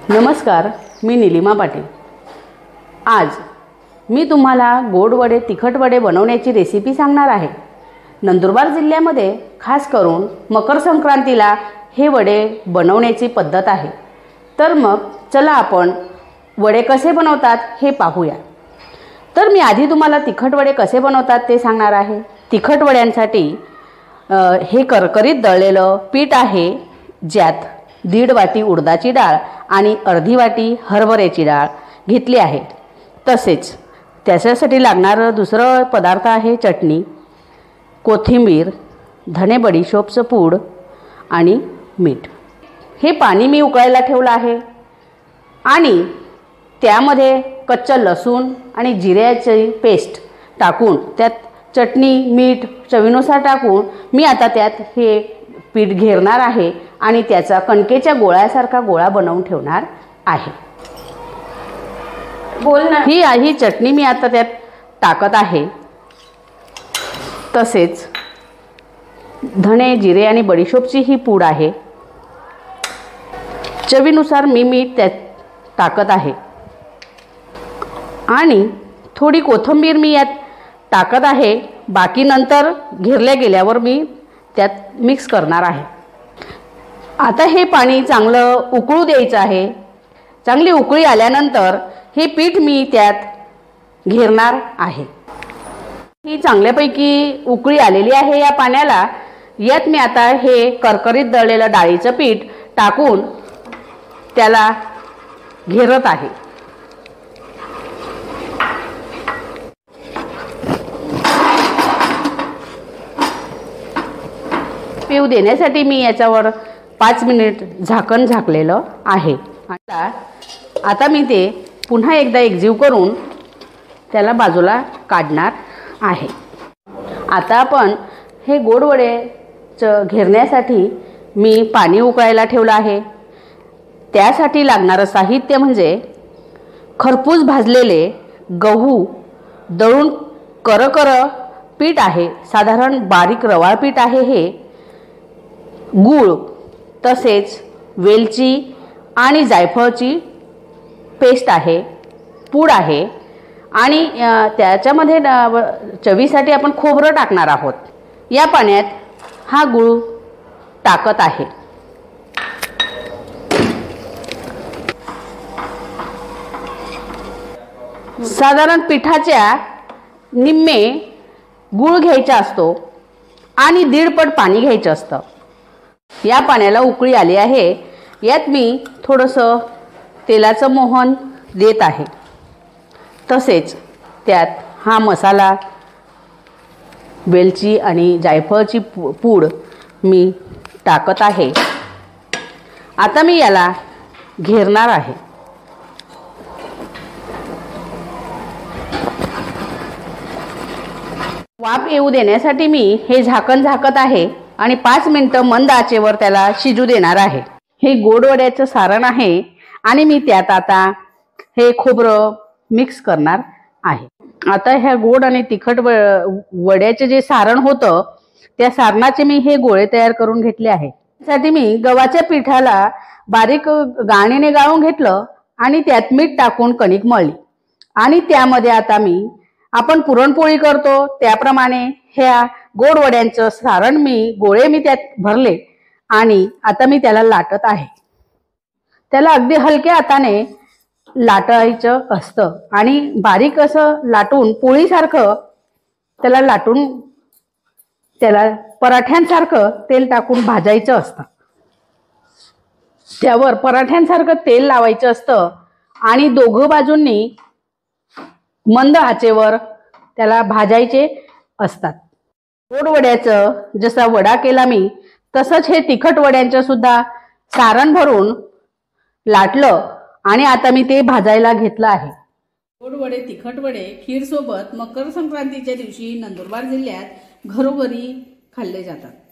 नमस्कार, मी निलिमा पाटील। आज मी तुम्हाला गोड वडे तिखट वडे बनवण्याची रेसिपी सांगणार आहे। नंदुरबार जिल्ह्यामध्ये खास करून मकर संक्रांतीला हे वडे बनवण्याची पद्धत आहे। तर मग चला आपण वडे कसे बनवतात हे पाहूया। तर मी आधी तुम्हाला तिखट वडे कसे बनवतात ते सांगणार आहे। तिखट वड्यांसाठी हे करकरीत दळलेलं पीठ आहे, ज्यात 1.5 वाटी उडदाची डाळ आणि अर्धी वाटी हरभऱ्याची डाळ घेतली आहे। तसेच त्याच्यासाठी लागणारा दुसरा पदार्थ आहे चटणी, कोथिंबीर, धने बडीशोपचं पूड आणि मीठ। हे पाणी मी उकळायला ठेवलं आहे आणि त्यामध्ये कच्चा लसूण आणि जिऱ्याची पेस्ट टाकून त्यात चटणी, मीठ चवीनुसार टाकून मी आता त्यात हे पीठ घेरणार आहे आणि त्याचा कणकेच्या गोळ्यासारखा गोळा बनवून ठेवणार आहे। ही चटणी मी आता त्यात टाकत आहे। तसेच धणे, जिरे आणि बडीशोपची ही पूड आहे। चवीनुसार मी मीठ त्यात टाकत आहे आणि थोडी कोथिंबीर मी यात टाकत आहे। बाकी नंतर घेरल्या गेल्यावर मी त्यात मिक्स करणार आहे। आता हे पाणी चांगलं उकळू द्यायचं आहे। चांगली उकळी आल्यानंतर हे पीठ मी त्यात घेरणार आहे। ही चांगल्यापैकी उकळी आलेली आहे या पाण्याला। यात मी आता हे करकरीत दळलेलं डाळीचं पीठ टाकून त्याला घेरत आहे। पिऊ देण्यासाठी मी याच्यावर 5 मिनिट झाकण झाकलेलं आहे। आता मी ते पुन्हा एकदा एकजीव करून त्याला बाजूला काढणार आहे। आता आपण हे गोड वडे घेरण्यासाठी मी पाणी उकळायला ठेवलं आहे। त्यासाठी लागणारं साहित्य म्हणजे खरपूस भाजलेले गहू दळून करकर पीठ आहे, साधारण बारीक रवाळ पीठ आहे हे, गूळ, तसेच वेलची आणि जायफळची पेस्ट आहे, पूड आहे आणि त्याच्यामध्ये चवीसाठी आपण खोबरं टाकणार आहोत। या पाण्यात हा गूळ टाकत आहे। साधारण पिठाच्या निम्मे गूळ घ्यायचा असतो आणि 1.5 पट पाणी घ्यायचं असतं। या पाण्याला उकळी आली आहे। यात मी थोडंसं तेलाचं मोहन देत आहे। तसेच त्यात हा मसाला, वेलची आणि जायफळची पूड मी टाकत आहे। आता मी याला घेरणार आहे। वाफ येऊ देण्यासाठी मी हे झाकण झाकत आहे आणि 5 मिनिटं मंद आचेवर त्याला शिजू देणार आहे। हे गोड वड्याचं सारण आहे आणि मी त्यात आता हे खोबरं मिक्स करणार आहे। आता ह्या गोड आणि तिखट वड्याचे जे सारण होतं त्या सारणाचे मी हे गोळे तयार करून घेतले आहे। त्यासाठी मी गव्हाच्या पिठाला बारीक गाळणीने गाळून घेतलं आणि त्यात मीठ टाकून कणिक मळली आणि त्यामध्ये आता आपण पुरणपोळी करतो त्याप्रमाणे ह्या गोड वड्यांचं सारण गोळे मी त्यात भरले आणि आता मी त्याला लाटत आहे। त्याला अगदी हलक्या हाताने लाटायचं असतं आणि बारीक असं लाटून पोळीसारखं त्याला लाटून त्याला पराठ्यांसारखं तेल टाकून भाजायचं असतं। त्यावर पराठ्यांसारखं तेल लावायचं असतं आणि दोघं बाजूंनी मंद आचेवर त्याला भाजायचे असतात। गोड वड्याचं जसा वडा केला मी तसंच हे तिखट वड्यांचं सुद्धा सारण भरून लाटलं आणि आता मी ते भाजायला घेतलं आहे। गोड वडे तिखट वडे खीर सोबत मकर संक्रांतीच्या दिवशी नंदुरबार जिल्ह्यात घरोघरी खाल्ले जातात।